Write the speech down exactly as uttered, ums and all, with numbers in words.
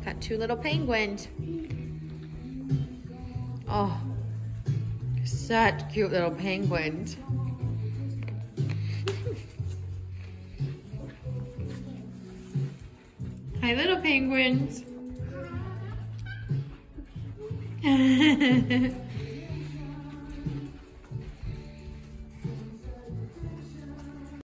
Got two little penguins. Oh, such cute little penguins. Hi, little penguins.